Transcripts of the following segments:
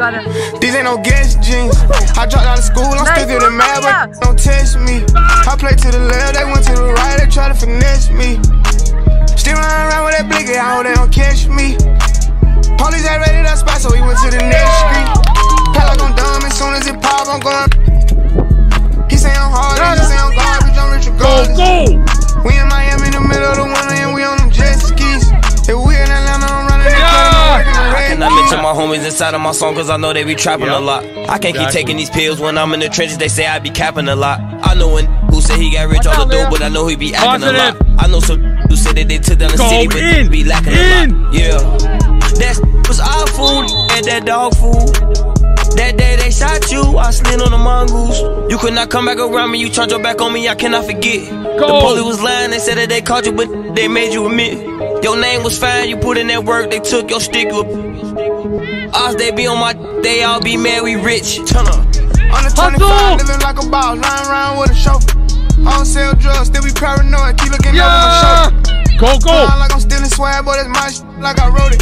got it. These ain't no guest jeans. I dropped out of school, I'm still getting mad, but don't test me. I play to the left, they went to the right, they try to finesse me. Still running around with that blicky, I hope they don't catch me. Police had raided that spot, so we went to the next street. Pal like I'm dumb, as soon as it pop, I'm going. He say I'm hard, he say I'm garbage, I'm rich regardless. We in Miami in the middle of the winter, and we on them jet skis. If we in Atlanta, I'm running the I cannot mention my homies inside of my song, cause I know they be trapping a lot. I can't keep taking these pills when I'm in the trenches, they say I be capping a lot. I know when who said he got rich off the dope, but I know he be acting a lot. I know some who said that they took down the city, but they be lacking a lot. Yeah, that was our food and that dog food. That day they shot you, I slid on the mongoose. You could not come back around me, you turned your back on me, I cannot forget. The police was lying, they said that they caught you, but they made you admit. Your name was fine, you put in that work, they took your stick. Us, they be on my, they all be mad, we rich. Turn up. On the 25, living like a boss, lying around with a chauffeur. I don't sell drugs, still be paranoid, keep looking over my shoulder. Go. Sound like I'm stealing swag, but it's my shit, like I wrote it.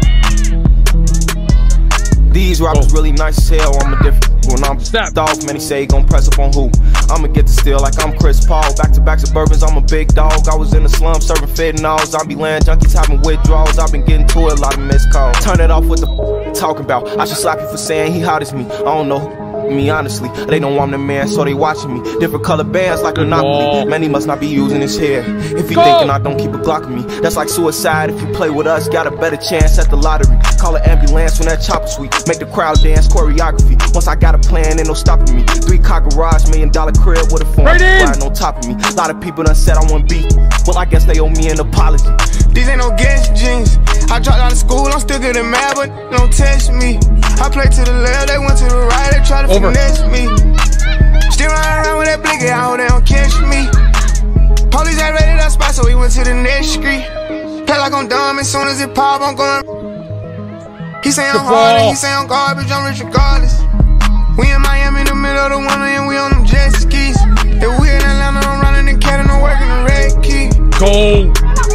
These rappers really nice as hell, I'm a different. When I'm off, many say he gon' press up on who? I'ma get to steal like I'm Chris Paul. Back-to-back Suburbans, I'm a big dog. I was in the slum serving fentanyls. I be laying junkies having withdrawals. I've been getting to it, a lot of missed calls. Turn it off with the talking about. I should slap you for saying he hot as me. I don't know me honestly. They don't want the man, so they watching me. Different color bands like Monopoly. Man, he must not be using his hair. If he thinking I don't keep a Glock on me, that's like suicide. If you play with us, got a better chance at the lottery. Call an ambulance when that chopper sweep. Make the crowd dance, choreography. Once I got a plan, ain't no stopping me. 3-car garage, $1 million crib with a phone riding on top of me. A lot of people done said I want beat. Well, I guess they owe me an apology. These ain't no guest jeans. I dropped out of school, I'm still getting mad, but don't test me. I play to the left, they went to the right, they try to finesse me. Still running around with that blicky, I hope they don't catch me. Police had raided that spot, so we went to the next street. Play like I'm dumb, as soon as it pop, I'm going. He say I'm hard, and he say I'm garbage, I'm rich regardless. We in Miami in the middle of the winter, and we on them jet skis. If we in Atlanta, I'm running the cat and I'm working the red key. Go!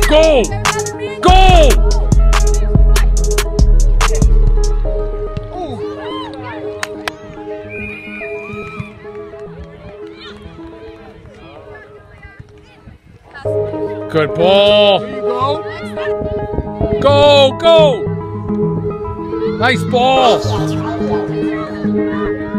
Good ball. There you go. Go. Nice ball.